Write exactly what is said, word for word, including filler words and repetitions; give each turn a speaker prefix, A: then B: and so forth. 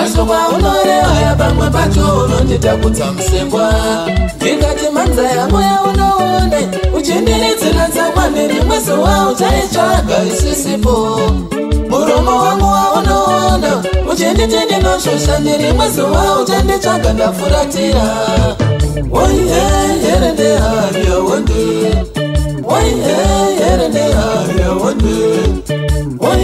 A: Mashuwa unorewa ya bamwe pacho unonditakuta msengwa. Ndikati manza ya moya unoone uchindirizira tsamwane rimwe zuwa uchaitsvaga isisipo. Muromo wangu waunoona uchinditi ndinoshosha rimwe zuwa uchanditsvaga ndafuratira. Oye here ndehaya wonde, oye here ndehaya wonde.